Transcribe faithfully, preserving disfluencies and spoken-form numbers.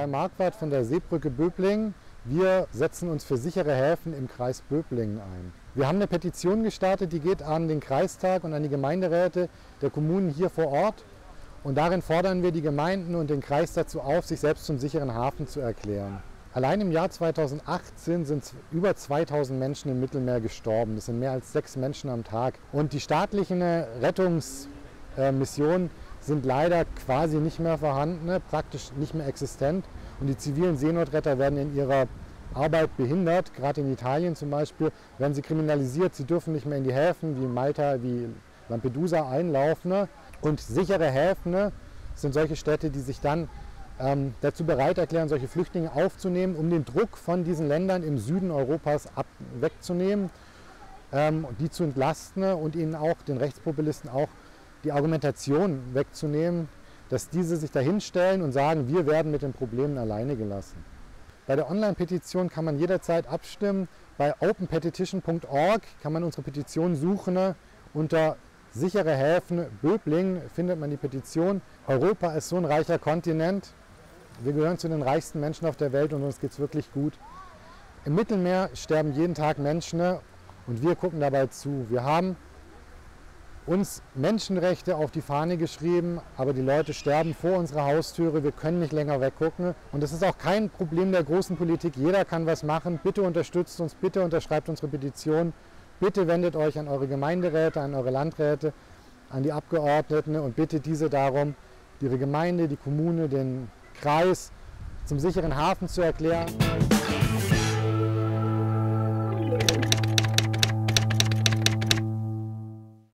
Kai Marquardt von der Seebrücke Böblingen. Wir setzen uns für sichere Häfen im Kreis Böblingen ein. Wir haben eine Petition gestartet, die geht an den Kreistag und an die Gemeinderäte der Kommunen hier vor Ort. Und darin fordern wir die Gemeinden und den Kreis dazu auf, sich selbst zum sicheren Hafen zu erklären. Allein im Jahr zweitausendachtzehn sind über zweitausend Menschen im Mittelmeer gestorben. Das sind mehr als sechs Menschen am Tag. Und die staatlichen Rettungsmissionen sind leider quasi nicht mehr vorhanden, praktisch nicht mehr existent. Und die zivilen Seenotretter werden in ihrer Arbeit behindert. Gerade in Italien zum Beispiel werden sie kriminalisiert. Sie dürfen nicht mehr in die Häfen wie Malta, wie Lampedusa einlaufen. Und sichere Häfen sind solche Städte, die sich dann ähm, dazu bereit erklären, solche Flüchtlinge aufzunehmen, um den Druck von diesen Ländern im Süden Europas ab, wegzunehmen, ähm, die zu entlasten und ihnen auch, den Rechtspopulisten auch, die Argumentation wegzunehmen, dass diese sich dahinstellen und sagen, wir werden mit den Problemen alleine gelassen. Bei der Online-Petition kann man jederzeit abstimmen. Bei open petition punkt org kann man unsere Petition suchen. Unter sichere Häfen Böblingen findet man die Petition. Europa ist so ein reicher Kontinent. Wir gehören zu den reichsten Menschen auf der Welt und uns geht es wirklich gut. Im Mittelmeer sterben jeden Tag Menschen und wir gucken dabei zu. Wir haben uns Menschenrechte auf die Fahne geschrieben, aber die Leute sterben vor unserer Haustüre. Wir können nicht länger weggucken. Und das ist auch kein Problem der großen Politik. Jeder kann was machen. Bitte unterstützt uns, bitte unterschreibt unsere Petition. Bitte wendet euch an eure Gemeinderäte, an eure Landräte, an die Abgeordneten und bittet diese darum, ihre Gemeinde, die Kommune, den Kreis zum sicheren Hafen zu erklären.